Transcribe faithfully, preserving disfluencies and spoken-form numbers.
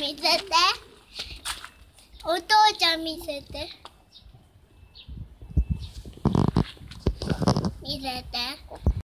見せて。お父ちゃん見せて。見せて。